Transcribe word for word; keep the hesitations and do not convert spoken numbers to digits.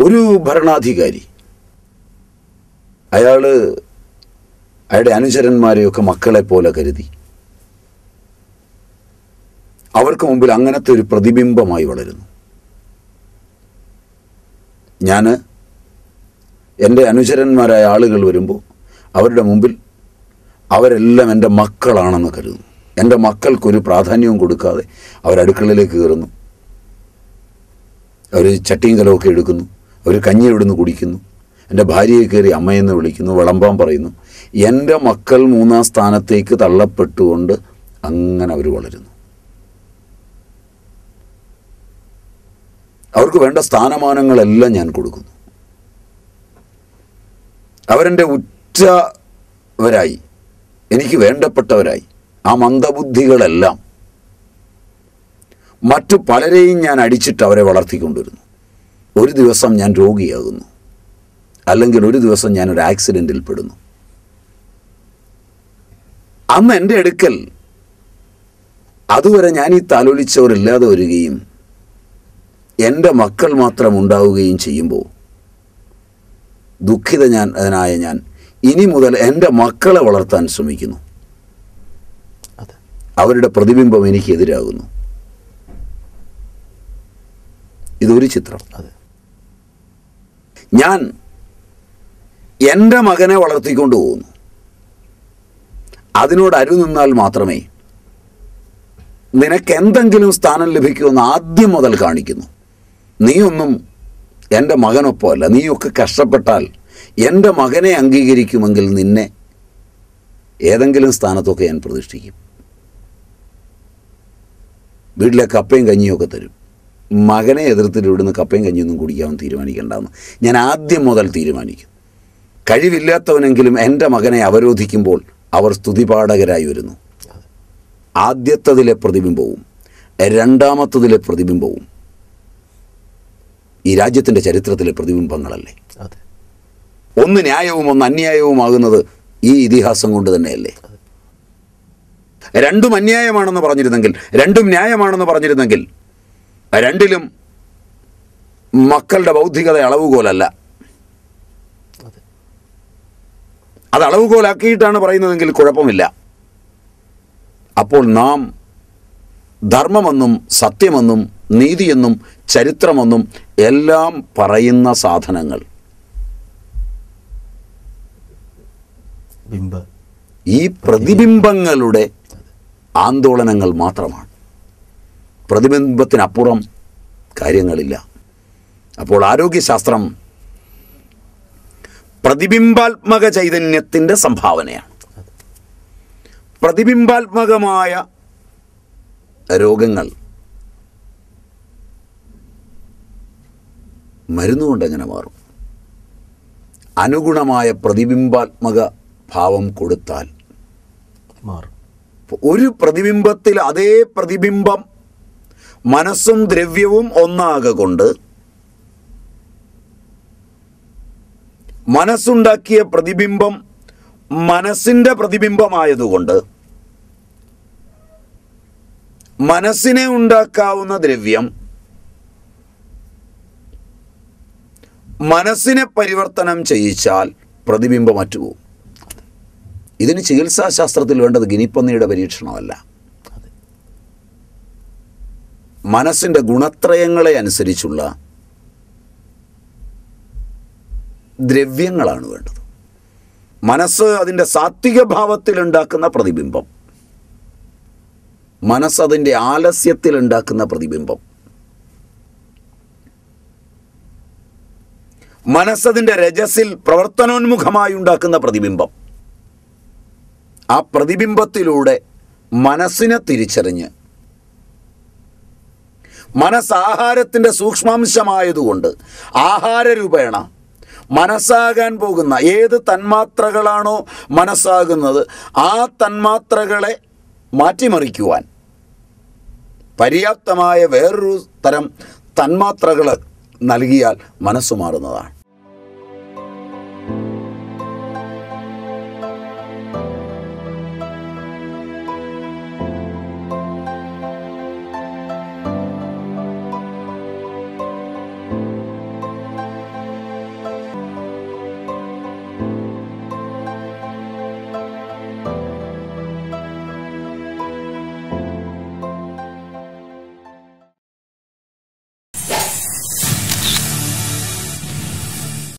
ഒരു ഭരണാധികാരി അയാൾ അയാളുടെ അനുചരന്മാരെയൊക്കെ മക്കളെ പോലെ കരുതി അവർക്ക് മുമ്പിൽ അങ്ങനത്തെ ഒരു പ്രതിബിംബമായി വളരുന്നു. ഞാൻ എൻ്റെ അനുചരന്മാരായ ആളുകൾ വരുമ്പോൾ അവരുടെ മുമ്പിൽ അവരെല്ലാം എൻ്റെ മക്കളാണെന്ന് കരുതുന്നു. എൻ്റെ മക്കൾക്കൊരു പ്രാധാന്യവും കൊടുക്കാതെ അവരടുക്കളയിലേക്ക് കയറുന്നു, അവർ ചട്ടിയും കലമൊക്കെ എടുക്കുന്നു, അവർ കഞ്ഞി എവിടുന്ന് കുടിക്കുന്നു, എൻ്റെ ഭാര്യയെ കയറി അമ്മയെന്ന് വിളിക്കുന്നു, വിളമ്പാൻ പറയുന്നു. എൻ്റെ മക്കൾ മൂന്നാം സ്ഥാനത്തേക്ക് തള്ളപ്പെട്ടുകൊണ്ട് അങ്ങനെ അവർ വളരുന്നു. അവർക്ക് വേണ്ട സ്ഥാനമാനങ്ങളെല്ലാം ഞാൻ കൊടുക്കുന്നു. അവരെൻ്റെ ഉറ്റവരായി, എനിക്ക് വേണ്ടപ്പെട്ടവരായി. ആ മന്ദബുദ്ധികളെല്ലാം മറ്റു പലരെയും ഞാൻ അടിച്ചിട്ട് അവരെ വളർത്തിക്കൊണ്ടിരുന്നു. ഒരു ദിവസം ഞാൻ രോഗിയാകുന്നു, അല്ലെങ്കിൽ ഒരു ദിവസം ഞാനൊരു ആക്സിഡൻറ്റിൽ പെടുന്നു. അന്ന് എൻ്റെ അടുക്കൽ അതുവരെ ഞാൻ ഈ താലോലിച്ചവരില്ലാതെ വരികയും എൻ്റെ മക്കൾ മാത്രം ഉണ്ടാവുകയും ചെയ്യുമ്പോൾ ദുഃഖിത ഞാൻ അതിനായ ഞാൻ ഇനി മുതൽ എൻ്റെ മക്കളെ വളർത്താൻ ശ്രമിക്കുന്നു. അവരുടെ പ്രതിബിംബം എനിക്കെതിരാകുന്നു. ഇതൊരു ചിത്രം. ഞാൻ എൻ്റെ മകനെ വളർത്തിക്കൊണ്ടു പോകുന്നു. അതിനോട് അരു നിന്നാൽ മാത്രമേ നിനക്ക് എന്തെങ്കിലും സ്ഥാനം ലഭിക്കുമെന്ന് ആദ്യം മുതൽ കാണിക്കുന്നു. നീയൊന്നും എൻ്റെ മകനൊപ്പമല്ല, നീയൊക്കെ കഷ്ടപ്പെട്ടാൽ എൻ്റെ മകനെ അംഗീകരിക്കുമെങ്കിൽ നിന്നെ ഏതെങ്കിലും സ്ഥാനത്തൊക്കെ ഞാൻ പ്രതിഷ്ഠിക്കും. വീട്ടിലെ കപ്പയും കഞ്ഞിയൊക്കെ തരും. മകനെ എതിർത്തിട്ട് ഇവിടുന്ന് കപ്പയും കഞ്ഞിയൊന്നും കുടിക്കാമെന്ന് തീരുമാനിക്കേണ്ടെന്ന് ഞാൻ ആദ്യം മുതൽ തീരുമാനിക്കും. കഴിവില്ലാത്തവനെങ്കിലും എൻ്റെ മകനെ അവരോധിക്കുമ്പോൾ അവർ സ്തുതിപാഠകരായി വരുന്നു. ആദ്യത്തതിലെ പ്രതിബിംബവും രണ്ടാമത്തതിലെ പ്രതിബിംബവും ഈ രാജ്യത്തിൻ്റെ ചരിത്രത്തിലെ പ്രതിബിംബങ്ങളല്ലേ? ഒന്ന് ന്യായവും ഒന്ന് അന്യായവുമാകുന്നത് ഈ ഇതിഹാസം കൊണ്ട് തന്നെയല്ലേ? രണ്ടും അന്യായമാണെന്ന് പറഞ്ഞിരുന്നെങ്കിൽ, രണ്ടും ന്യായമാണെന്ന് പറഞ്ഞിരുന്നെങ്കിൽ, രണ്ടിലും മക്കളുടെ ബൗദ്ധികത അളവുകോലല്ല. അത് അളവുകോലാക്കിയിട്ടാണ് പറയുന്നതെങ്കിൽ കുഴപ്പമില്ല. അപ്പോൾ നാം ധർമ്മമെന്നും സത്യമെന്നും നീതിയെന്നും ചരിത്രമെന്നും എല്ലാം പറയുന്ന സാധനങ്ങൾ ഈ പ്രതിബിംബങ്ങളുടെ ആന്തോളനങ്ങൾ മാത്രമാണ്. പ്രതിബിംബത്തിനപ്പുറം കാര്യങ്ങളില്ല. അപ്പോൾ ആരോഗ്യശാസ്ത്രം പ്രതിബിംബാത്മക ചൈതന്യത്തിൻ്റെ സംഭാവനയാണ്. പ്രതിബിംബാത്മകമായ രോഗങ്ങൾ മരുന്നുകൊണ്ട് എങ്ങനെ മാറും? അനുഗുണമായ പ്രതിബിംബാത്മക ഭാവം കൊടുത്താൽ മാറും. ഒരു പ്രതിബിംബത്തിൽ അതേ പ്രതിബിംബം മനസ്സും ദ്രവ്യവും ഒന്നാകൊണ്ട് മനസ്സുണ്ടാക്കിയ പ്രതിബിംബം മനസ്സിൻ്റെ പ്രതിബിംബമായതുകൊണ്ട് മനസ്സിനെ ഉണ്ടാക്കാവുന്ന ദ്രവ്യം മനസ്സിനെ പരിവർത്തനം ചെയ്യിച്ചാൽ പ്രതിബിംബം മറ്റുപോകും. ഇതിന് ചികിത്സാശാസ്ത്രത്തിൽ വേണ്ടത് ഗിനിപ്പന്നിയുടെ പരീക്ഷണമല്ല, മനസ്സിൻ്റെ ഗുണത്രയങ്ങളെ അനുസരിച്ചുള്ള ദ്രവ്യങ്ങളാണ് വേണ്ടത്. മനസ്സ് അതിൻ്റെ സാത്വിക ഭാവത്തിൽ ഉണ്ടാക്കുന്ന പ്രതിബിംബം, മനസ്സതിൻ്റെ ആലസ്യത്തിൽ ഉണ്ടാക്കുന്ന പ്രതിബിംബം, മനസ്സതിൻ്റെ രജസിൽ പ്രവർത്തനോന്മുഖമായി ഉണ്ടാക്കുന്ന പ്രതിബിംബം. ആ പ്രതിബിംബത്തിലൂടെ മനസ്സിനെ തിരിച്ചറിഞ്ഞ് മനസ്സാഹാരത്തിൻ്റെ സൂക്ഷ്മാംശമായതുകൊണ്ട് ആഹാരരൂപേണ മനസ്സാകാൻ പോകുന്ന ഏത് തന്മാത്രകളാണോ മനസ്സാകുന്നത് ആ തന്മാത്രകളെ മാറ്റിമറിക്കുവാൻ പര്യാപ്തമായ വേറൊരു തരം തന്മാത്രകൾ നൽകിയാൽ മനസ്സ് മാറുന്നതാണ്.